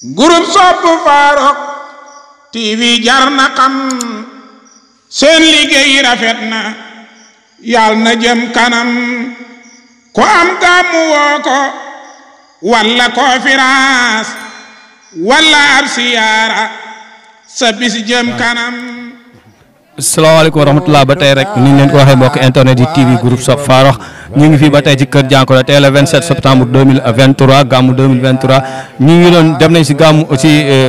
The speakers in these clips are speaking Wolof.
groupe sopp Farokh TV jar na xam seen liggéey rafet na yàlla na jëm kanam ko am gàmmu woo ko walla conférence walla ab siyaara sa bis jëm kanam. asalaamaaleykum wa rahmatulah ba tey rek ni ñu leen ko waxee mbokk internet yi TV groupe sopp Farokh ñu ngi fii ba tey ci kër Diankoura tey le 27 septembre 2023 gàmmu 2023 ñu ngi doon dem nañ si gàmmu aussi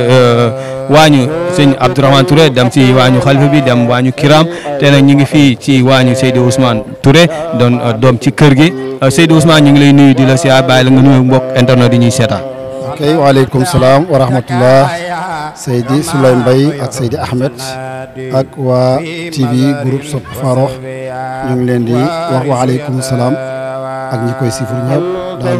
waañu sëñ Abdourahmane Touré dem si waañu xalifa bi dem waañu Kiram te nag ñu ngi fii ci waañu Seydou Ousmane Touré doon doom ci kër gi Seydou Ousmane ñu ngi lay nuyu di la si bàyyi la nga nuyu mbokk internet yi ñuy seetaan. ok waaleykum salaam wa rahmatullah Seydi Souley Mbaye ak Seydi Ahmed ak waa TV groupe sopp Farokh ñu ngi leen di wax waaleykum salaam ak ñi koy sifur ñëpp dans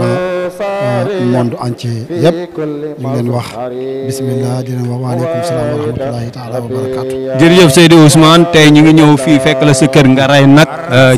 le monde entier yëpp ñu ngi leen wax bismillah di leen wax waaleykum salaam wa rahmatullahi taala wa barakaatu. jërëjëf Seydou Ousmane tey ñu ngi ñëw fii fekk la sa kër nga rey nag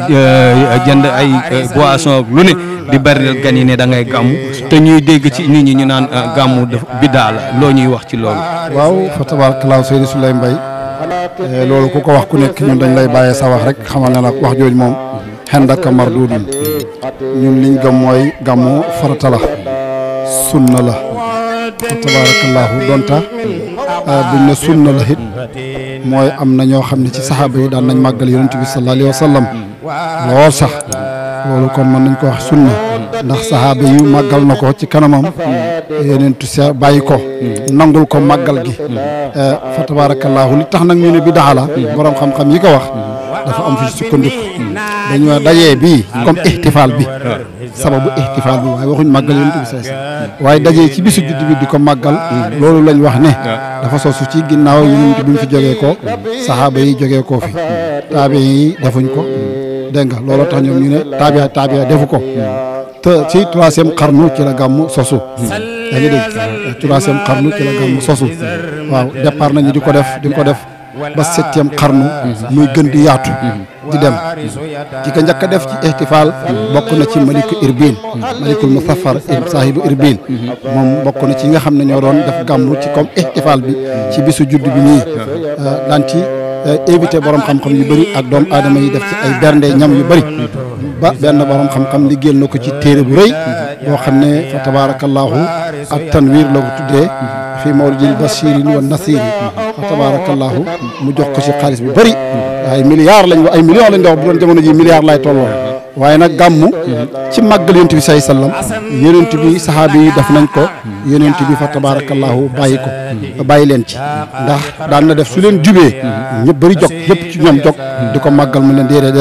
jënd ay boisson ak lu ne di bari gan yi ne da ngay gàmmu te ñuy dégg ci nit ñi ñu naan gàmmu biddaa la loo ñuy wax ci loolu. waaw fa tabarakallah Seydi Souley Mbaye loolu ku ko wax ku nekk ñun dañ lay bàyyee sa wax rek xamal ne nag wax jooju moom xendaka mardudun ñun liñ gëm mooy gàmmu farata la sunna la fa tabarakallahu donta buñ ne sunna la it mooy am na ñoo xam ne ci saxaaba yi daan nañ màggal yonent bi sallallahu alayhi wa sallam lool sax loolu kon mën nañ ko wax sunna ndax saxaaba yi màggal na ko ci kanamam yonentu sa bàyyi ko nangul ko màggal gi fa tabarakallahu li tax nag ñu ne bidaa la borom xam-xam yi ko wax dafa am fi sukkandiku dañu dajee bii comme ihtifaal bi sababu ihtifaal bi waaye waxuñ màggal yonent bi say waaye dajee ci bisu judd bi di ko màggal loolu lañ wax ne dafa sosu ci ginnaaw yonent bi mu fi jógee ko saxaaba yi jógee koo fi taabe yi defuñ ko dégg nga looloo tax ñoom ñu ne taabia defu ko te ci troisième xarnu ci la gàmmu sosu yaa ngi dégg troisième xarnu ci la gàmmu sosu waaw départ nañu di ko def ba septième xarnu muy gën di yaatu di dem ci ka njëkk a def ci ihtifaal bokk na ci maliku irbil malikul musaffar saahibu irbil moom bokk na ci nga xam ne ñoo doon def gàmmu ci comme ihtifaal bi ci bisu judd bi nii daan ci éviter borom xam-xam yu bëri ak doomu aadama yi def ci ay bernde ñam yu bëri ba benn borom xam-xam liggéeyal na ko ci téere bu rëy boo xam ne fa tabarakallahu ak tanwir la ko tuddee fii mawlidil bashirin wa nasiri fa tabarakallahu mu jox ko ci xaalis bu bëri ay milliards lañ wax ay millions lañ wax bu doon jamono ji milliards lay tolloo waaye nag gàmmu ci màggal yonent bi say sallam yonent bi saxaabi yi def nañ ko yonent bi fa tabarakallahu bàyyi leen ci ndax daan na def su leen jubee ñëpp bëri jog ñëpp ci ñoom jog di ko màggal mu leen déedéet da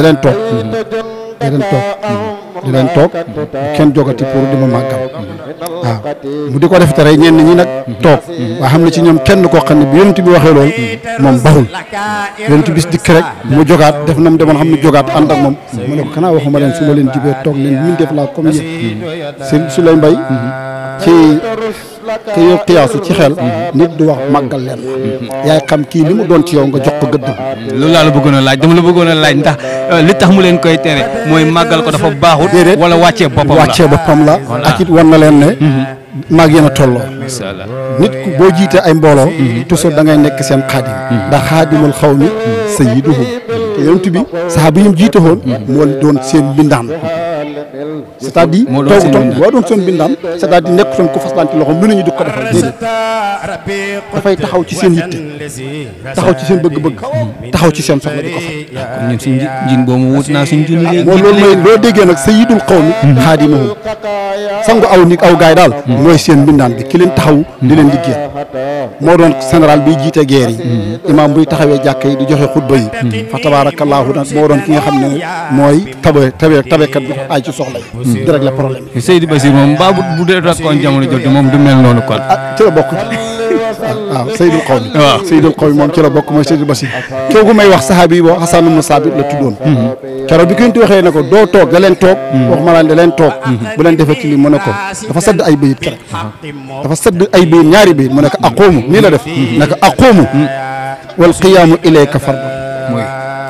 leen toog kenn jogati pour di ma màggal waaw mu di ko def tere ñenn ñi nag toog waaye xam ne ci ñoom kenn koo xam ne bi yonent bi waxee loolu moom baxul yonent bis dikk rek mu jogaat def na mu demoon xam ne jogaat ànd ak moom mu ne ko kanaa waxuma leen su ma leen jibee toog leen min def laa comme yéen Seydi Souley Mbaye ci te yow xiyaasu ci xel nit du wax màggal leen yaay xam kii li mu doon ci yow nga jox ko gëdd. loolu laa la bëggoon a laaj dama la bëggoon a laaj ndax li tax mu leen koy tere mooy màggal ko dafa baaxul. déedéet wala wàccee boppam la ak it wan na leen ne. maag yéen a tolloo. macha allah nit ku boo jiitee ay mbooloo. toujours da ngay nekk seen xaadim. ndax xaadimul xaw mi sayyiduhum te yonent bi saxaaba yi mu jiite woon. moo doon seen bindaan. c'est-à-dire boo doon seen bindaan c'est-à-dire nekkutoon ku faslante loxoom lu ne ñu di ko defal déedéet dafay taxaw ci seen yitte taxaw ci seen bëgg-bëgg taxaw ci seen soxla di ko faj. kon ñun suñu njiin boobu wut naa suñu junni léegi. moo loolu mooy loo déggee nag sayyidul qawmi xaadimuhum sangu aw gaay daal mooy seen mbindaan bi ki leen taxaw di leen liggéeyal moo doon général biy jiite guerre yi imaam buy taxawee jàkka yi di joxe xutba yi fa tabarakallahu nag moo doon ki nga xam ne mooy tabekat bi ay ci soxla yi di régler problème yi. Seydi Basir moom mbaa bu dee rakkoon jamono jot moom du mel noonu kon. ci la bokk waaw Seydul Qawmi. waaw Seydul Qawmi moom ci la bokk mooy Seydi Basir. kooku may wax saxaabi yi boo Hasan ibn Saabit la tuddoon. keroog bi ko yonent waxee ne ko doo toog da leen toog. waxuma la da leen toog. bu leen defee ci lii mu ne ko dafa sadd ay bayit keroog. dafa sadd ay bayit ñaari bayit mu ne ko aqumu nii la def. ne ko aqumu wal qiyaamu ilayka fardu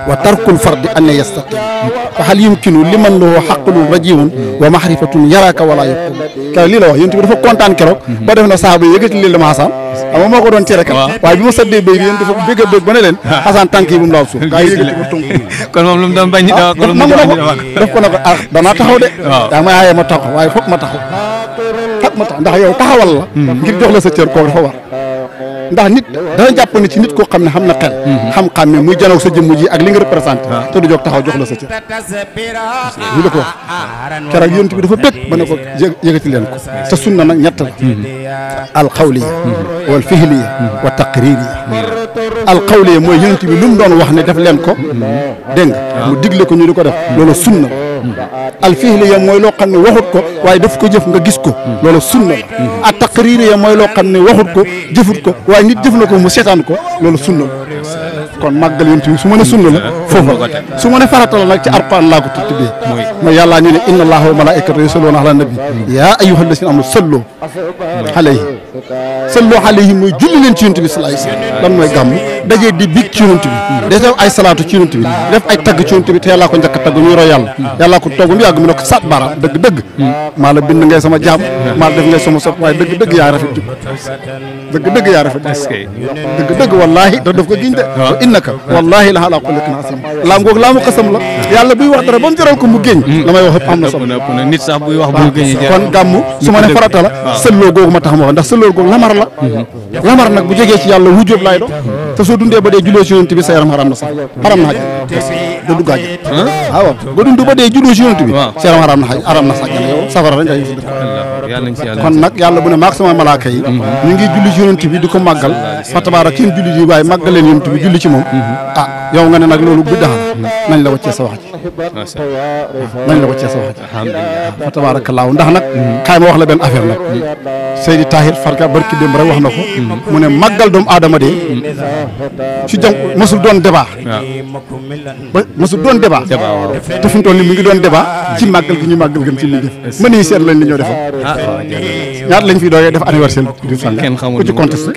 wa tarkul fardi an yastaqim fa hal yumkinu liman lahu haqqun rajiun wa mahrifatun yaraka wala yakun keroog lii la wax yonent bi dafa kontaan keroog ba def na saaba yi yëkkati leen dama Xasan ama moo ko doon tere kat waaye bi ma saddee béy bi yéen dafa bëgg a bëgg ba ne leen Xasan tànk yi bu mu laal suuf gaa yi yëkkati ko tunk kon moom lu mu doon bañ def ko ne ko danaa taxaw de daa may aaye ma taxaw waaye foog ma taxaw ndax yow taxawal la ngir jox la sa cër kooku dafa war ndax nit dana jàpp ne ci nit koo xam ne xam na xel xam-xam ne muy janoog sa jëmm ji ak li nga représenté te du jóg taxaw jox la sa cër ñu la ko wax keroog yonent bi dafa bëgg ba ne ko yëgati leen ko te sunna nag ñett la al qawliya wal fihliya wa taqririya al qawliya mooy yonent bi lu mu doon wax ne def leen ko dégg nga mu digle ko ñu di ko def loolu sunna al fihliya mooy loo xam ne waxut ko waaye daf ko jëf nga gis ko loolu sunna la ak taqririya mooy loo xam ne waxut ko jëfut ko waaye nit jëf na ko mu seetaan ko loolu sunna la kon màggal yonent bi su ma ne sunna la foofu su ma ne farata la nag ci Alxuraan laa ko tuddee mooy yàllaa ñu ne inna allaha wa malaikatahu yusalluna ala nabi yaa ayyuhal lazina amanu sallu alayhi mooy julli leen ci yonent bi sallallahu alayhi wasallam lan mooy gàmm dajee di big ci yonent bi def ay salaatu ci yonent bi def ay tagg ci yonent bi te yàllaa ko njëkk a tagg ñuy roy yàllaa ko toog ba mu yàgg mu ne ko sat baaraam dëgg maa la bind ngay sama jaam maa la def ngay sama sopp waaye dëgg yaa rafet dëgg yaa rafet dëgg wallaahi da daf ko giñ de innaka wallaahi la ala xuluqin aziim laam googu laamu xasam la yàlla buy wax dara ba mu jaral ko mu géñ la may wax am na solo nit sax buy wax bu géñ kon gàmmu su ma ne farata la sëlloo googu ma tax ma wax ndax sëlloo googu lamar la lamar nag bu jógee ci yàlla wujjóob laay do te soo dundee ba dee julloo ci yonent bi sa yaram xaram na sax xaram na xaj da dugg àjj waaw ba dund ba dee julloo ci yonent bi sa yaram xaram na sax yow safara rek ngay dëkk kon nag yàlla bu ne maag sama malaaka yi ñu ngi julli ci yonent bi di ko màggal fa tabarak seen julli yi waaye màggal leen yonent bi julli ci moom yow nga ne nag loolu bu daxal nañ la waccee sa wax ji nañ la waccee sa wax ji fa tabaarakallaahu ndax nag kaay ma wax la benn affaire nag Seydi Tahir Farka barki démb rek wax na ko mu ne màggal doomu aadama de ci jàng mosul doon débat ba mosul doon débat te fi mu toll nii mi ngi doon débat ci màggal gi ñu màggal gën ci li def mën yi seet lañ li ñoo defal ñaata lañ fi doogee def anniversaire du sànq ku ci contesté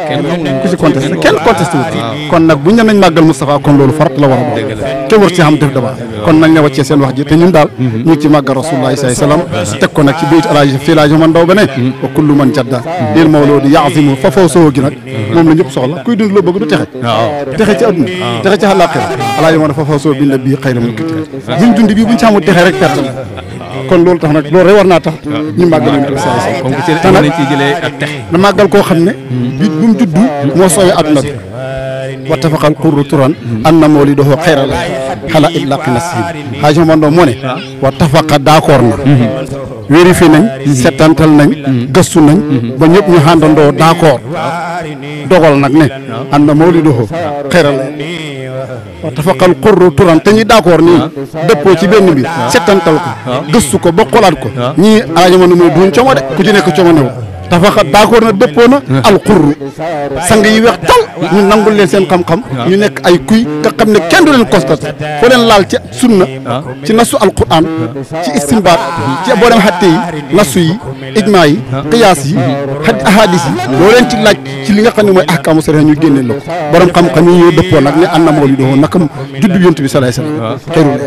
kenn contesté wut kon nag buñ ne nañ màggal Moustapha kon loolu farat la war a doon kenn war ci xam def débat kon nañ la wàccee seen wax ji te ñun daal ñu ngi ci màggal Rasulullah sallallahu alayhi wasallam teg ko nag ci bayt alaaji fii laaji man ndaw ba ne wa kullu man jadda lil mawludi ya'zimu fa faw soo gi nag moom la ñëpp soxla kuy dund loo bëgg du texe ci àdduna texe ci àllaaxira alaaji man fa faw soo bind bii xëy na mu buñ dund bii buñ ci xamul texe rek perte la kon loolu tax nag loolu rek war naa tax ñu màggal leen ko saa te nag màggal koo xam ne bi bu mu juddu moo sooyee àdduna bi wattafaqal qurru turan anna mawlidahu xayral xala itlaqi nasib xaaji Mamando moo ne wattafaqa d'accord na vérifié nañ settantal nañ gëstu nañ ba ñëpp ñu àndandoo d'accord dogal nag ne anna mawlidahu xayral wattafaqal qurru turan te ñi d'accord nii dëppoo ci benn bi settantal ko gëstu ko ba xolaat ko ñii alaaji Mamando mooy duñ como de ku ci nekk como new tafaqa d'accord na dëppoo na alxurru sang yi weex tal ñu nangul leen seen xam-xam ñu nekk ay kuy nga xam ne kenn du leen constaté foo leen laal ci sunna ci nasu alquran ci istinbaat ci boo dem xatte yi nasu yi ijmaa yi qiyaas yi ahadis yi loo leen ci laaj ci li nga xam ne mooy ahkaamu sariya ñu génneel la ko borom xam-xam yi ñoo dëppoo nag ne anna mawliduhu naka juddu yonent bi salaay salaam xayrul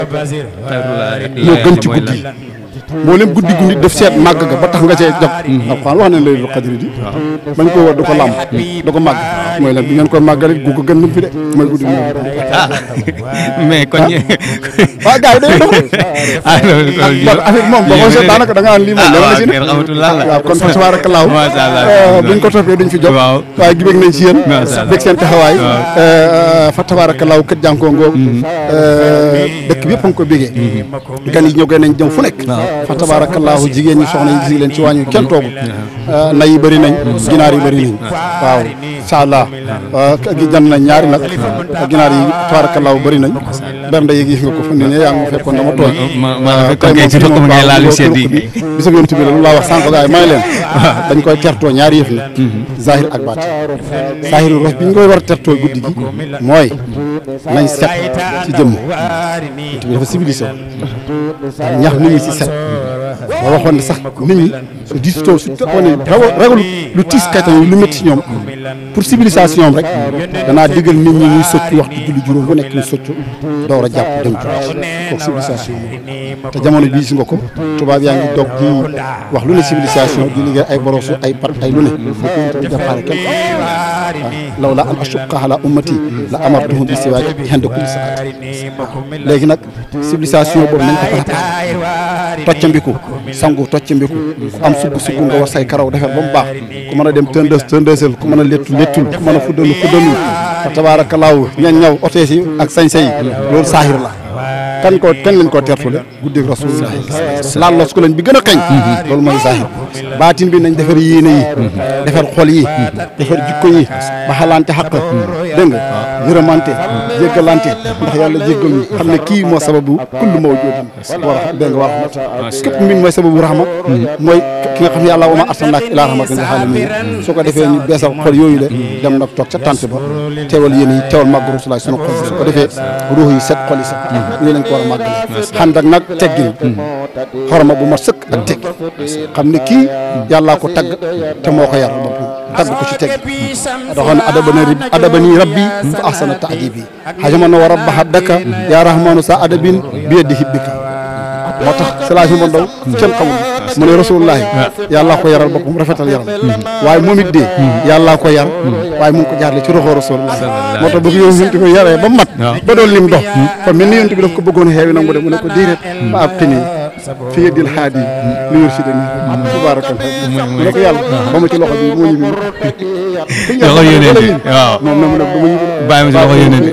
moo gën ci guddi moo leen guddi gu nit def seet màgg ga ba tax nga cee jog alxuraan wax nañ laylatul qadri di bañ koy war du ko làmb du ko màgg mooy lan bi ngeen koy màggalit gu ko gën fi de mooy guddi mais kon waaw gars yi day dox affaire moom boo ko seet daanaka da nga naan lii moom dama si ne waaw kon fa tabaarakallaahu buñ ko toppee duñ fi jog waaye gi bég nañ si yéen bég seen taxawaay fa tabaarakallaahu kët jànkoo ngoog dëkk bi yëpp a ngi ko bégee gan yi ñëw nañ jëm fu nekk fa tabaarakallaahu jigéen ñi soxna yi gis leen ci wàññi kenn toogul nay yi bëri nañ ginaar yi bëri nañ waaw incha allah jan nañ ñaari nag ginaar yi tabaarakallaahu bëri nañ bernde yi gis nga ko fa ne yaa ngi fekkoon dama tooñ bisab yonent bi la lu laa wax sànq gaay may leen dañ koy tertoo ñaari yëf la zahir ak baat zahiru ros bi ñu koy war a tertoo guddi gi mooy nañ set ci jëmm yonent bi dafa civilisé ñax nit ñi ci set boo waxoon ne sax nit ñi su diistoo su fekkoon ne ragal lu tiis kay tamit lu métti si ñoom pour civilisation rek danaa digal nit ñi ñuy socc waxtu julli juróom bu nekk ñu socc door a jàpp dem julli kooku civilisation te jamono bii gis nga ko tubaab yaa ngi dog di wax lu ne civilisation di liggéey ay borosu ay pat ay lu ne fekk jàppaare kenn law la an ashuqqa ala ummati la amartuhum bi siwaak inda kulli salaat léegi nag civilisation boobu nañ ko préparé toccambiku sangu toccambiku ku am sugg nga war say karaw defar ba mu baax ku mën a dem tëndësal ku mën a lettul ku mën a fuddalu fa tabaarakallaahu ñan ñaw otees yi ak sañse yi loolu saahir la kan lañ ko tertule guddeeg rasulullah laal los ko lañ bi gën a kañ loolu mooy saahir baatin bi nañ defar yéene yi defar xol yi defar jikko yi baxalante xaq dégg nga yërëmante jéggalante ndax yàlla jéggal ñu xam ne kii moo sababu kullu mawjudin war a dégg nga war a képp mbir mooy sababu rahma mooy ki nga xam ne yàlla wa ma arsalnaaka illaa rahmatan lil aalamiin su ko defee ñu beesal xol yooyu la dem nag toog ca tànt ba teewal yéene yi teewal màgg rasulullah sunu xol su ko defee ruux yi set xol yi set ñu lañ ko war a màggale xànd ak nag teggin xorma bu mat sëkk ak teggin xam ne kii yàllaa ko tagg te moo ko yar boppam tagg ko ci teggin doxoon adabani rabbi fa ahsana ta'dibi hajamana wa rabba habdaka ya rahmanu sa adabin bi yadi hibbika moo tax salaasu ma ndaw kenn xamul mu ne rasulullahi yàllaa ko yaral boppam rafetal yaram waaye moom it dee yàllaa ko yar waaye mu ngi ko jaarle ci roxoo rasulullah moo tax bëgg yow yonent ko yaree ba mat ba doon lim dox fa mel ni yonent bi daf ko bëggoon xeewi nag mu ne ko déedéet ba ab tini fi yedil haadi li yor si dani tabaarakal mu ne ko yàlla ba ma ci loxo bi moo ñibbi loxo yónent bi waaw moom na mu ne dama ñibbi bàyyi ma ci loxo yónent bi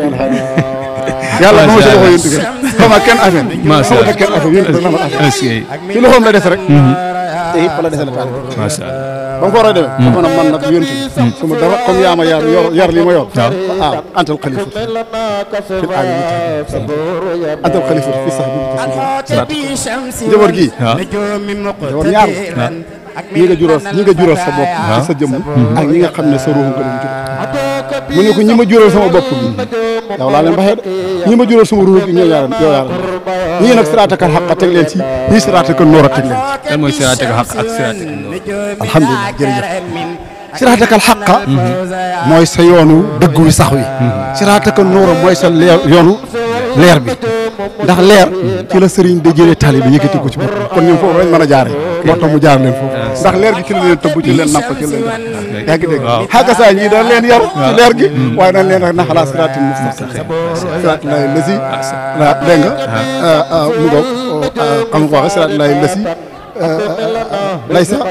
yàlla ba ma ci loxo yonent bi xama kenn affaire macha allah kenn affaire yonent bi ci loxoom la des rek te it fa la dese la taal macha allah ba mu ko war a demee xam na man nag yonent bi su ma dara comme yaa ma yar li ma yor antal xalifa fil aalami antal xalifa fi sax bi njaboot gi njaboot ñaar ñi nga jural sa bopp ci sa jëmm ak ñi nga xam ne sa ruux nga leen jur mu ne ko ñi ma jural sama bopp bi yow laa leen baxee de ñi ma jural sama ruux gi ñoo yaa ñii nag siraatakal xaq teg leen ci ñii siraatakal noor a teg leen ci kan mooy siraatakal xaq ak siraatakal noor alhamdulilah jërëjëf siraatakal xaq mooy sa yoonu dëgg wi sax wi siraatakal noor mooy sa yoonu leer bi ndax leer ci la sëriñ da jëlee taalibe yëkkati ko ci bopp kon ñoom foofu lañ mën a jaare moo tax mu jaar leen foofu ndax leer gi ci la leen tëbb ci leen napp ci leen yaa ngi dégg xaaka saa ñii dañ leen yar ci leer gi waaye dañ leen rek naxalaa siraatin mustaqim siraat lay lësi dégg nga mu ngoog xam nga ko waxee siraat lay lësi lay sa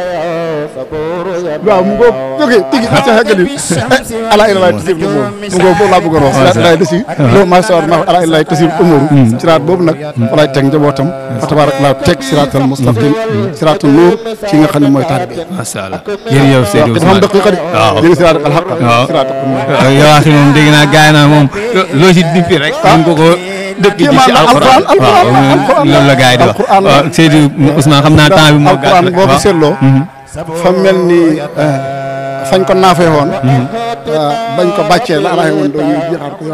waaw mu ngoog jógee tigi ca xeggali ala ila lay tasib umóoru mu ngoog boobu laa bëggoon wax siraat lay lësi loolu maa sawar ma ala ila lay tasib umóoru siraat boobu nag walaay teg njabootam fa tabarak laa teg siraatal mustaqim siraatul nuur ci nga xam ne mooy taalibe macha allah jërëjëf Seydou dafa am dëqiqa de ñu ngi siraat al xaq siraat yow wax moom dégg naa gaay naa moom loo ci dippi rek ñu ko dëkk ji ci alquran waaw loolu la gars yi di wax waaw Seydou Ousmane xam naa temps bi moo gàtt alquran boo ko seetloo fa mel ni fañ ko naafee woon bañ ko bàccee la alaay woon doo ñu jeexaat ko yow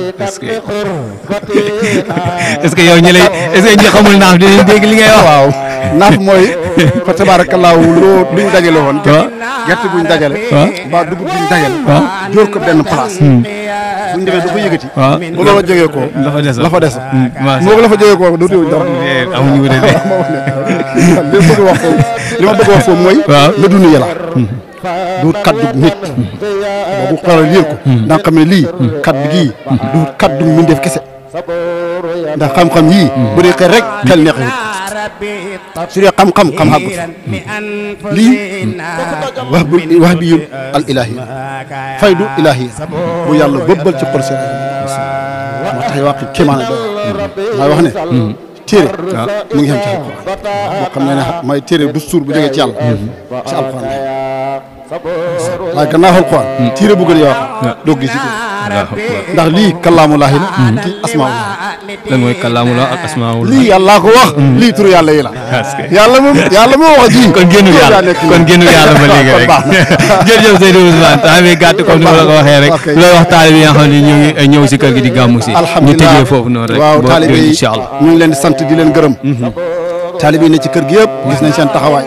est-ce que yow ñi lay est-ce que ñi xamul naaf dinañ dégg li ngay wax waaw naaf mooy fa tabaarakallaahu loo luñ dajale woon gerte buñ dajale ba dugub buñ dajale jóor ko benn place buñ demee du ko yëgati bu loola jógee ko la fa des moo la fa jógee ko du téew dara amuñu wute de li ma bëgg wax foofu mooy la dund yàlla du kaddu nit boobu xoolal yéen ko ndax xam ne lii kaddu gii du kaddu mbindeef kese ndax xam-xam yii bu dee xel rek xel neexul su dee xam-xam xàggut lii wax bi al ilahi faydu ilahi bu yàlla bëbbal ci xol si moo tax wax kéemaane do may wax ne téere mu ngi xam ci alquran boo xam ne may téere du suur bu jógee ci yàlla ci alquran waaye gannaaw alquran téere bu gën a wax doo gis ci ndax lii kalaamulaahi la kii asmaullah lan mooy kalaamullah ak asmaullah lii yàllaa ko wax lii turu yàlla yi la yàlla moo wax ji kon génnu yàlla ba léegi rek jërëjëf Seydou Ousmane temps bi gàtt comme ni ma la ko waxee rek looy wax taalibe yi nga xam ne ñu ngi ñëw si kër gi di gàmmu si ñu tëjee foofu noonu rek waaw taalibe yi incha allah ñu ngi leen di sant di leen gërëm taalibe yi ne ci kër gi yëpp gis nañ seen taxawaay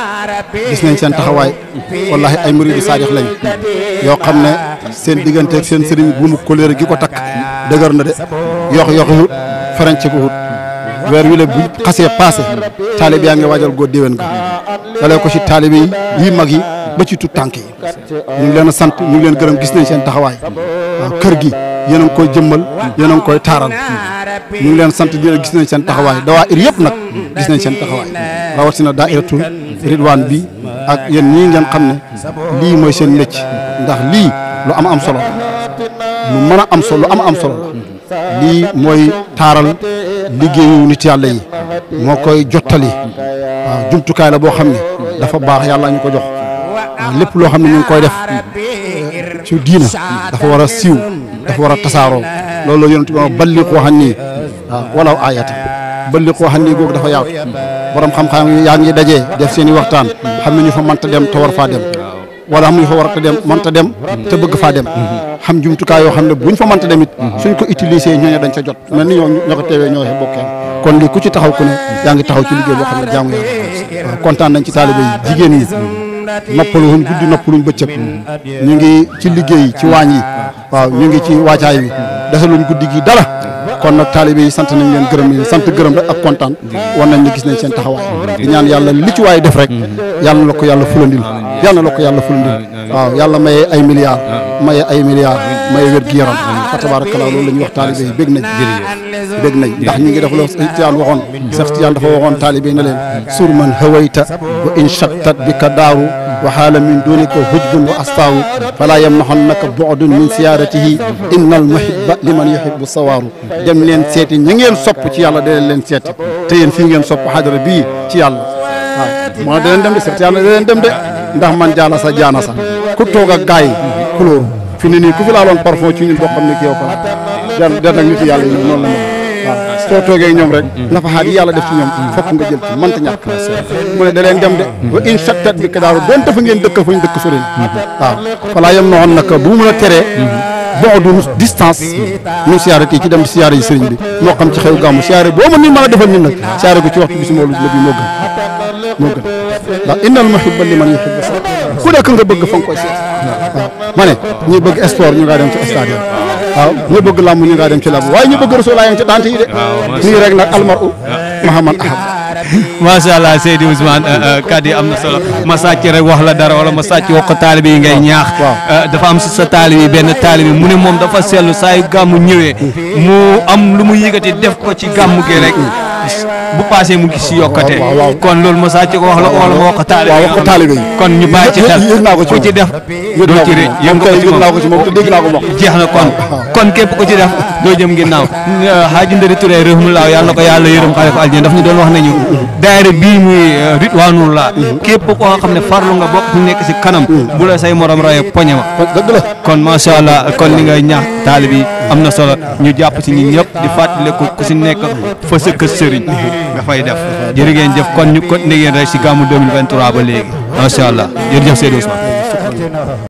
wallahi ay muridu saadix lañ yoo xam ne seen diggante ak seen sëriñ bu mu koleere gi ko takk dëgër na de yox-yoxi ferenc ko wut weer wi la bu xasee passé taalibe yaa ngi waajal góor déwén ga dalee ko ci taalibe yi mag yi ba ci tut tànk yi ñu ngi leen a sant ñu ngi leen gërëm gis nañ seen taxawaay waaw kër gi yéen a ngi koy jëmmal yéen a ngi koy taaral ñu ngi leen sant di gis nañ seen taxawaay dawaa ir yëpp nag gis nañ seen taxawaay rawatina daayiratul ridwaan bi ak yéen ñii ngeen xam ne lii mooy seen mécc ndax lii lu am solo lu mën a am solo lu am solo lii mooy taaral liggéeyu nit yàlla yi moo koy jottali waaw jumtukaay la boo xam ne dafa baax yàlla ñu ko jox waaw lépp loo xam ne ñu ngi koy def ci diina dafa war a siiw dafa war a tasaaroo loolu la yonent bi balliqu anni waaw walaw aayatan balliqu anni googu dafa yaatu borom xam-xam yaa ngi dajee def seen i waxtaan xam ne ñu fa mënta dem te war faa dem wala xam ñu fa war a dem mënta dem te bëgg faa dem xam jumtukaay yoo xam ne buñ fa mënta dem it suñ ko utiliser ñooñu dañ ca jot mel ni ñoo ko teewee ñoo bokkee kon lii ku ci taxaw ku ne yaa ngi taxaw ci liggéey boo xam ne jaamu yàlla waaw kontaan nañ ci taalibe yi jigéen ñi noppaluñ guddi noppaluñ bëccëg ñu ngi ci liggéey ci waañ yi waaw ñu ngi ci waacaay wi desaluñ guddi gi dara kon nag taalibe yi sant nañ leen gërëm yi sant gërëm rek ak kontaan war nañ ni gis nañ seen taxawaay di ñaan yàlla li ci waay def rek yàlla na la ko yàlla fulandil waaw yàlla maye ay milliards maye wér gi yaram fa tabarakallah loolu la ñuy wax taalibe yi bég nañ ndax ñi ngi def loo Seex Tijaan waxoon Seex Tijaan dafa waxoon taalibe yi ne leen sur man hawayta wa in shattat bika daaru wa haala min dunika hujbun wa astaaru fala yamnahannaka bu'dun min siyaaratihi innal muhibba liman yuhibbu sawaaru dem leen seeti ñi ngeen sopp ci yàlla da leen seeti te yéen fii ngeen sopp xadara bii ci yàlla waaw moo da leen dem de Seex Tijaan da leen dem de ndax man jaana sa ku toog ak gaay yi kulóoru fi ne nii ku fi laaloon parfum ci ñun boo xam ne ki yow ko der nag nit yàlla yi noonu la mel waaw soo toogee ak ñoom rek nafaxaat yi yàlla def ci ñoom fokk nga jël ci mënta ñàkk mu ne da leen dem de wa in shattat bi kadaaru doonte fa ngeen dëkk fañ dëkk sori waaw falaa yem noxoon nag bu mu mën a teree boodu distance ñu siyaare tii ci dem siyaare yi sëriñ bi moo xam ci xew gàmmu siyaare boo mën ni mën a defal ñun nag siyaare ko ci waxtu bi si moolu la bi moo gën ndax innal muhibba liman yuhibbu ku nekk nga bëgg fa nga koy seet waaw ma ne ñi bëgg sport ñu ngaa dem ci stade waaw ñu bëgg làmb ñu ngaa dem ci làmb waaye ñu bëgg Rasulullah ci dante yi de nii rek nag almaru mahaman ahab macha allah Seydi Ousmane kàddu yi am na solo ma sàcc rek wax la dara wala ma sàcc wax ko taalibe yi ngay ñaax dafa am si sa taalibe yi benn taalibe mu ne moom dafa seetlu saa yu gàmmu ñëwee mu am lu mu yëkkati def ko ci gàmmu gi rek bu passé mu gis si yokkate kon loolu ma sàcc ko wax la ko wala ma wax ko taalibe yi kon ñu bàyyi ci xel ku ci def doo ci rëcc yëg nga ko ci moom te dégg naa ko wax jeex na kon képp ku ci def doo jëm ginnaaw Hadji Ndari Touré rahimahullah yàlla na ko yàlla yërëm xale ko aljana daf ñu doon wax nañu daayira bii muy Ridwaanullah képp koo xam ne farlu nga bokk ñu nekk si kanam bu la say morom raye poñe ma kon macha allah kon li ngay ñaax taalibe yi am na solo ñu jàpp si ñi ñëpp di fàttaliku ku si nekk fa sa kër sëriñ nga fay def jërë ngeen jëf kon ñu continuer ngeen rek si gàmmu 2023 ba léegi macha allah jërëjëf Seydou Ousmane